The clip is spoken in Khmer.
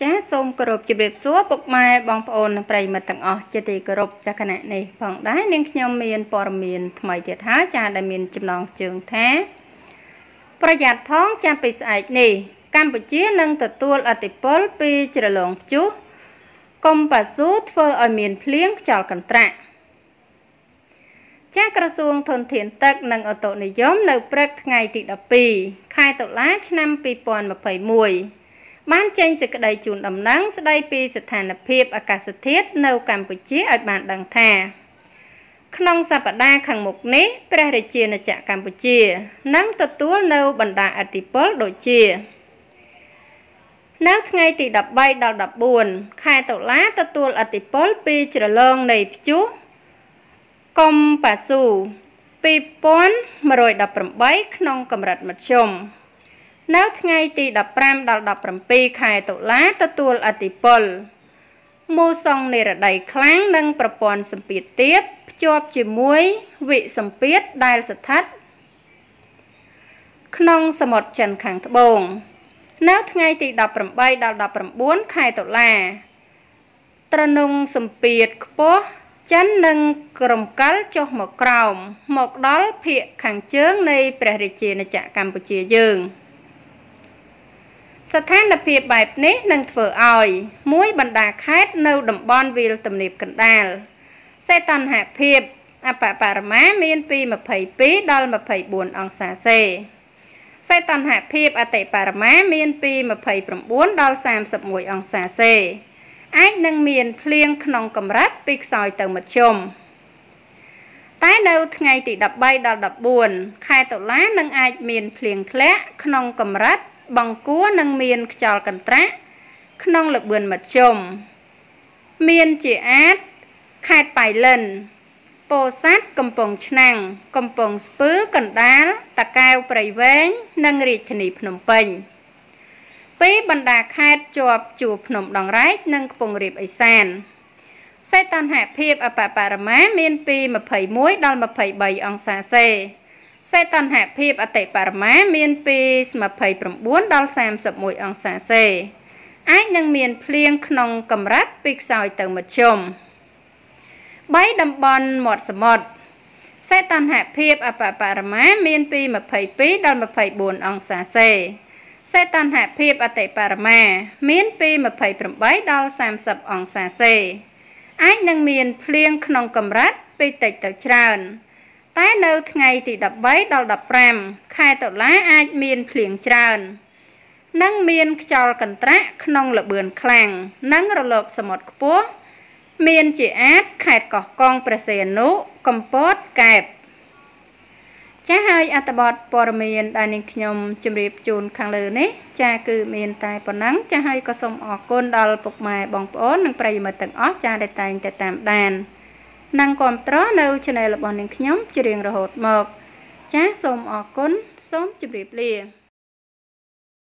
ចាសូមគោរពជម្រាបសួរពុកម៉ែបងប្អូននិងប្រិយមិត្តទាំងអស់ជាទីគោរពចាគណៈនេះផងដែរនាងខ្ញុំមានព័ត៌មានថ្មីទៀតហើយចាដែលមានចំណងជើងថាប្រយ័ត្នផងចាំពីស្អែកនេះកម្ពុជានឹងទទួលឥទ្ធិពលពីជ្រលងព្យុះកុំប៉ាស៊ូធ្វើឲ្យមានភ្លៀងខ្យល់កន្ត្រាក់ចាក្រសួងធនធានទឹកនិងអូតូនិយមនៅព្រឹកថ្ងៃទី12ខែតុលាឆ្នាំ2021បានចេញសេចក្តីជូនដំណឹងស្តីពីស្ថានភាពអាកាសធាតុនៅកម្ពុជាឲ្យបានដឹងថាក្នុងសប្តាហ៍ខាងមុខនេះព្រះរាជាណាចក្រកម្ពុជានឹងទទួលនៅបណ្ដាឥទ្ធិពលដូចជានៅថ្ងៃទី13ដល់14ខែតុលាទទួលឥទ្ធិពលពីជ្រលងនៃព្យុះកុំប៉ាស៊ូ2118ក្នុងកម្រិតមធ្យមនៅថ្ងៃទី15ដល់17ខែតុលាទទួលឥទ្ធិពលមូសុងនិរដីខ្លាំងនិងប្រព័ន្ធសម្ពាធទាបភ្ជាប់ជាមួយវិសម្ពាធដែលស្ថិតក្នុងសមុទ្រចិនខាងត្បូងនៅថ្ងៃទី18ដល់19ខែតុលាត្រនងសម្ពាធខ្ពស់ចិននឹងក្រំកាល់ចុះមកក្រោមមកដល់ភាគខាងជើងនៃព្រះរាជាណាចក្រកម្ពុជាយើងស្ថានភាពបែបនេះនឹងធ្វើឲ្យមួយបណ្ដាខេត្តនៅតំបន់វាលទំនាបកណ្ដាលសីតុណ្ហភាពអបបរមាមានពី22ដល់24អង្សាសេសីតុណ្ហភាពអតិបរមាមានពី29ដល់31អង្សាសេអាចនឹងមានភ្លៀងក្នុងកម្រិតពីខ្សោយទៅមធ្យមតែនៅថ្ងៃទី13ដល់14ខែតុលានឹងអាចមានភ្លៀងធ្លាក់ក្នុងកម្រិតបង្គួរនឹងមានខ្យល់កន្ត្រាក់ក្នុងល្បឿនមធ្យមមានជាអាចខេត្តប៉ៃលិនពោធិ៍សាត់កំពង់ឆ្នាំងកំពង់ស្ពឺកណ្ដាលតាកែវព្រៃវែងនិងរាជធានីភ្នំពេញពីបណ្ដាខេត្តជាប់ជួរភ្នំដងរែកនិងខ្ពង់រាបឦសានសីតុណ្ហភាពអបបរមាមានពី21ដល់23អង្សាសេសីតុណ្ហភាពអតិបរមាមានពី29ដល់31អង្សាសេអាចនឹងមានភ្លៀងក្នុងកម្រិតពីខ្សោយទៅមធ្យម3តំបន់មាត់សមុទ្រសីតុណ្ហភាពអបបរមាមានពី22ដល់24អង្សាសេសីតុណ្ហភាពអតិបរមាមានពី28ដល់30អង្សាសេអាចនឹងមានភ្លៀងក្នុងកម្រិតពីតិចទៅច្រើនតែនៅថ្ងៃទី13ដល់15ខែតុលាអាចមានភ្លៀងច្រើននិងមានខ្យល់កន្ត្រាក់ក្នុងល្បឿនខ្លាំងនិងរលកសមុទ្រខ្ពស់មានជាអាចខេត្តកោះកុងព្រះសីហនុកំពតកែបចាហើយអត្ថបទព័ត៌មានដែលនាងខ្ញុំជម្រាបជូនខាងលើនេះចាគឺមានតែប៉ុណ្ណឹងចាហើយក៏សូមអរគុណដល់ពុកម៉ែបងប្អូននិងប្រិយមិត្តទាំងអស់ចាដែលតែងតែតាមដាននិងគាំទ្រនៅ Channel របស់នាងខ្ញុំជារៀងរហូតមកចាសូមអរគុណសូមជម្រាបលា